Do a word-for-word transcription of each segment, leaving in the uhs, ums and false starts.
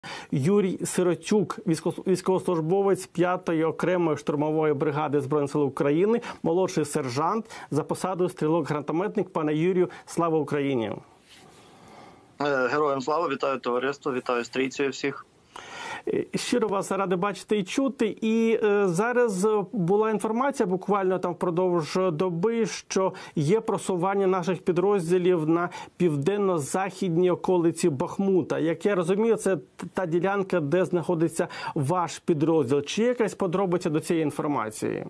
Юрій Сиротюк, військовослужбовець п'ятої окремої штурмової бригади Збройних сил України, молодший сержант за посадою стрілок-гранатометник. Пане Юрію, слава Україні! Героям слава, вітаю товариство, вітаю стрійців всіх. Щиро вас ради бачити і чути. І е, зараз була інформація буквально там впродовж доби, що є просування наших підрозділів на південно-західній околиці Бахмута. Як я розумію, це та ділянка, де знаходиться ваш підрозділ. Чи є якась подробиця до цієї інформації?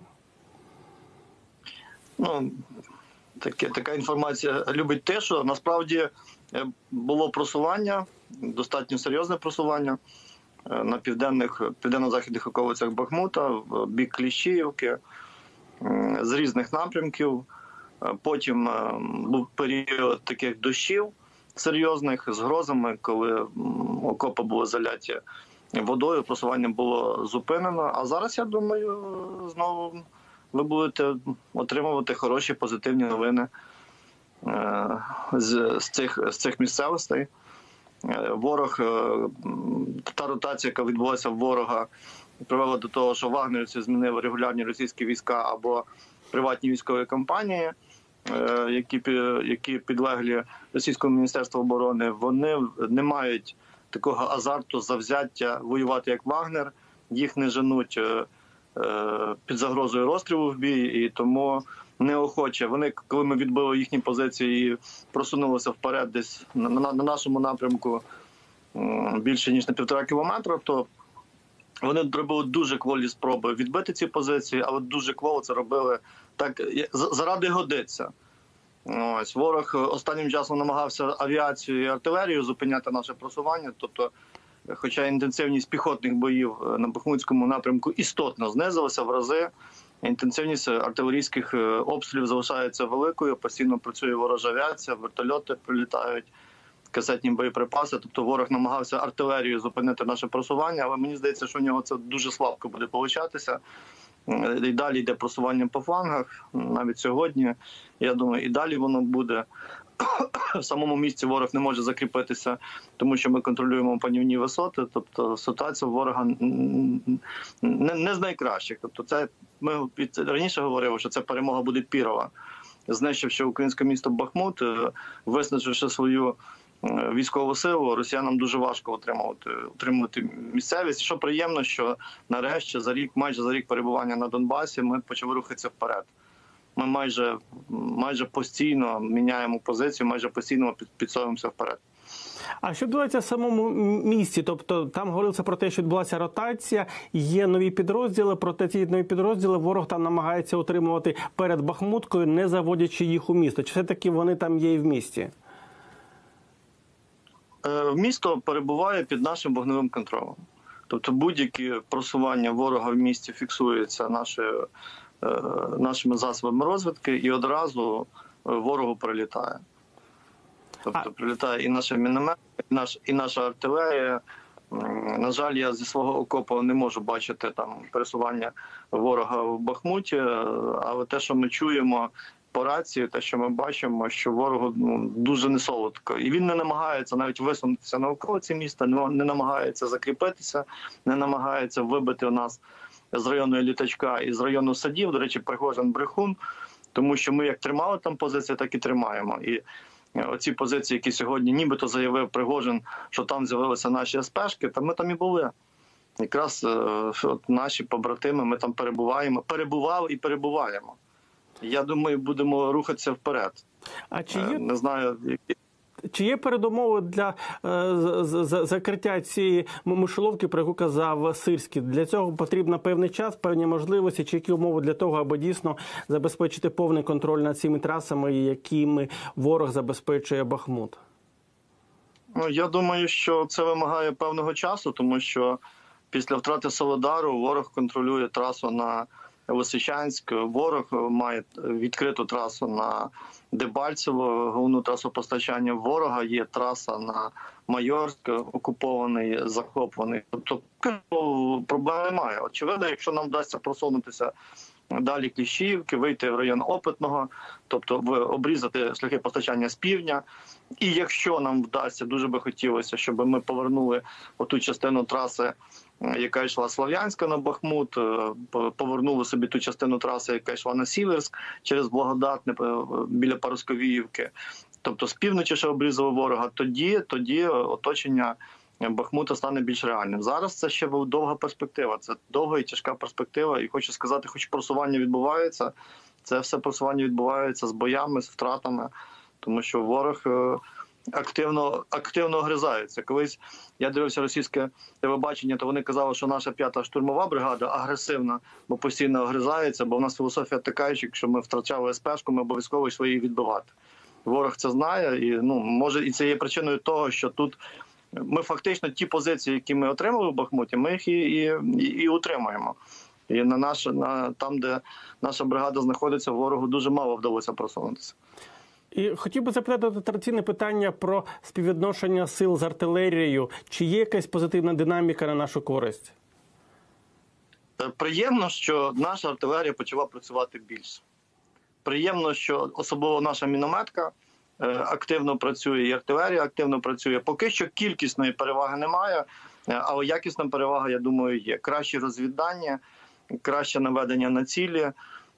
Ну, таке, така інформація любить те, що насправді було просування, достатньо серйозне просування на південних, південно-західних околицях Бахмута, в бік Кліщіївки, з різних напрямків. Потім був період таких дощів серйозних, з грозами, коли окопи були заляті водою, просування було зупинено. А зараз, я думаю, знову ви будете отримувати хороші, позитивні новини з, з, цих, з цих місцевостей. Ворог, та ротація, яка відбулася в ворога, привела до того, що вагнерівці змінили регулярні російські війська або приватні військові компанії, які, які підлеглі Російському міністерству оборони. Вони не мають такого азарту, завзяття воювати як Вагнер, їх не женуть під загрозою розстрілу в бій, і тому неохоче. Вони, коли ми відбили їхні позиції і просунулися вперед десь на, на, на нашому напрямку більше, ніж на півтора кілометра, то вони робили дуже кволі спроби відбити ці позиції, але дуже кволо це робили так, заради годиться. Ось, ворог останнім часом намагався авіацію і артилерію зупиняти наше просування, тобто, хоча інтенсивність піхотних боїв на Бахмутському напрямку істотно знизилася в рази, інтенсивність артилерійських обстрілів залишається великою, постійно працює ворожа авіація, вертольоти прилітають, касетні боєприпаси. Тобто ворог намагався артилерією зупинити наше просування, але мені здається, що у нього це дуже слабко буде получатися. І далі йде просування по флангах, навіть сьогодні. Я думаю, і далі воно буде. В самому місці ворог не може закріпитися, тому що ми контролюємо панівні висоти. Тобто ситуація ворога не, не з найкращих. Тобто це, ми раніше говорили, що це перемога буде пірова. Знищивши українське місто Бахмут, виснаживши свою військову силу, росіянам дуже важко отримувати, отримувати місцевість. Що приємно, що нарешті за рік, майже за рік перебування на Донбасі ми почали рухатися вперед. Ми майже, майже постійно міняємо позицію, майже постійно підсовуємося вперед. А що відбувається в самому місті? Тобто там говорилося про те, що відбулася ротація, є нові підрозділи, проте ці нові підрозділи ворог там намагається утримувати перед Бахмуткою, не заводячи їх у місто. Чи все-таки вони там є і в місті? Місто перебуває під нашим вогневим контролем. Тобто будь-які просування ворога в місті фіксуються нашою нашими засобами розвідки, і одразу ворогу прилітає. Тобто а... прилітає і наша міномет, і, наш, і наша артилерія. На жаль, я зі свого окопу не можу бачити там пересування ворога в Бахмуті, але те, що ми чуємо по рації, те, що ми бачимо, що ворогу ну, дуже несолодко. І він не намагається навіть висунутися на околиці міста, не намагається закріпитися, не намагається вибити у нас з району Літачка і з району Садів, до речі, Пригожин брехун, тому що ми як тримали там позиції, так і тримаємо. І оці позиції, які сьогодні нібито заявив Пригожин, що там з'явилися наші ес-пешки, та ми там і були. Якраз от наші побратими, ми там перебуваємо, перебували і перебуваємо. Я думаю, будемо рухатися вперед. А чи є... Не знаю, які... Чи є передумови для е, закриття цієї мишоловки, про яку казав Сирський? Для цього потрібно певний час, певні можливості, чи які умови для того, аби дійсно забезпечити повний контроль над цими трасами, якими ворог забезпечує Бахмут? Ну, я думаю, що це вимагає певного часу, тому що після втрати Солидару ворог контролює трасу на Лисичанськ, ворог має відкриту трасу на Дебальцево, головну трасу постачання ворога, є траса на Майорськ, окупований, захоплений. Тобто проблем немає. Очевидно, якщо нам вдасться просунутися далі Кліщіївки, вийти в район Опитного, тобто обрізати шляхи постачання з півдня. І якщо нам вдасться, дуже би хотілося, щоб ми повернули оту частину траси, яка йшла з Слов'янська на Бахмут, повернули собі ту частину траси, яка йшла на Сіверськ через Благодатне біля Парасковіївки, тобто з півночі ще обрізали ворога, тоді, тоді оточення Бахмута стане більш реальним. Зараз це ще довга перспектива, це довга і тяжка перспектива. І хочу сказати, хоч просування відбувається, це все просування відбувається з боями, з втратами, тому що ворог активно, активно огризається. Колись я дивився російське телебачення, то вони казали, що наша п'ята штурмова бригада агресивна, бо постійно огризається, бо в нас філософія така, що якщо ми втрачали ес-пешку, ми обов'язково йшли її відбивати. Ворог це знає, і ну може і це є причиною того, що тут ми фактично ті позиції, які ми отримали в Бахмуті, ми їх і, і, і утримуємо. І на наш, на там, де наша бригада знаходиться, ворогу дуже мало вдалося просунутися. І хотів би запитати традиційне питання про співвідношення сил з артилерією. Чи є якась позитивна динаміка на нашу користь? Приємно, що наша артилерія почала працювати більше. Приємно, що особливо наша мінометка активно працює, і артилерія активно працює. Поки що кількісної переваги немає, але якісна перевага, я думаю, є. Кращі розвіддання, краще наведення на цілі,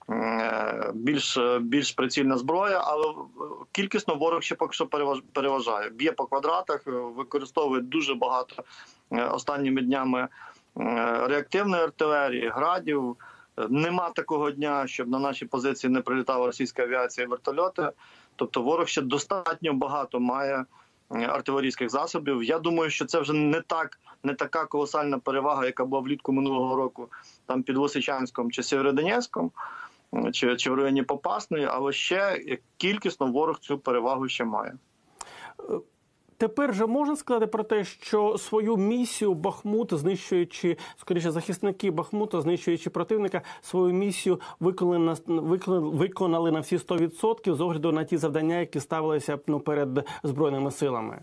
більш, більш прицільна зброя, але кількісно ворог ще поки що переважає. Б'є по квадратах, використовує дуже багато останніми днями реактивної артилерії, градів. Нема такого дня, щоб на наші позиції не прилітала російська авіація і вертольоти. Тобто ворог ще достатньо багато має артилерійських засобів. Я думаю, що це вже не так, не така колосальна перевага, яка була влітку минулого року там під Лисичанськом чи Сєвєродонецьком, чи, чи в районі Попасної, але ще кількісно ворог цю перевагу ще має. Тепер же можна сказати про те, що свою місію Бахмут, знищуючи, скоріше, захисники Бахмута, знищуючи противника, свою місію виконали на, виконали на всі сто відсотків з огляду на ті завдання, які ставилися ну, перед Збройними силами?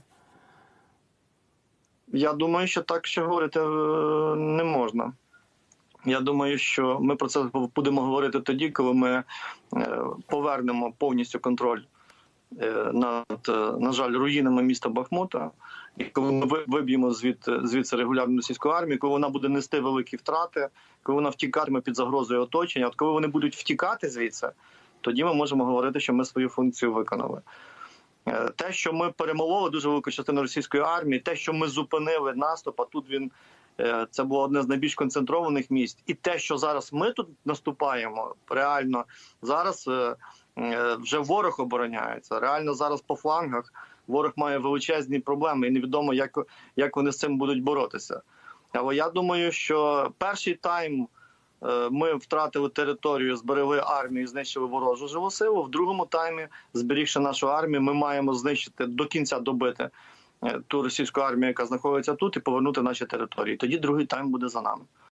Я думаю, що так ще говорити не можна. Я думаю, що ми про це будемо говорити тоді, коли ми повернемо повністю контроль над, на жаль, руїнами міста Бахмута, і коли ми виб'ємо звід, звідси регулярну російську армію, коли вона буде нести великі втрати, коли вона втікатиме під загрозою оточення, от коли вони будуть втікати звідси, тоді ми можемо говорити, що ми свою функцію виконали. Те, що ми перемололи дуже велику частину російської армії, те, що ми зупинили наступ, а тут він, це було одне з найбільш концентрованих місць, і те, що зараз ми тут наступаємо, реально зараз вже ворог обороняється. Реально зараз по флангах ворог має величезні проблеми і невідомо, як, як вони з цим будуть боротися. Але я думаю, що перший тайм ми втратили територію, зберегли армію і знищили ворожу живу силу. В другому таймі, зберігши нашу армію, ми маємо знищити, до кінця добити ту російську армію, яка знаходиться тут, і повернути наші території. Тоді другий тайм буде за нами.